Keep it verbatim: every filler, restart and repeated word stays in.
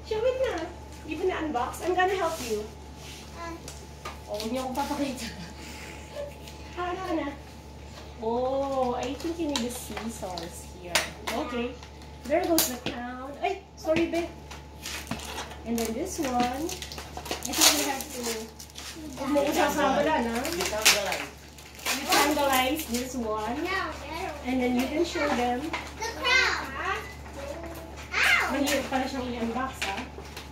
Show it na. Even unbox. I'm gonna help you. Oh, hindi ako papakita. Ano na? Oh, I think you need the scissors here. Okay. There goes the crown. Ay, sorry, babe. And then this one. I think we have to... Umuusasabala na. You tangleize this one. And then you can show them. The crown. Mahirap pala siyang i-unbox, ha?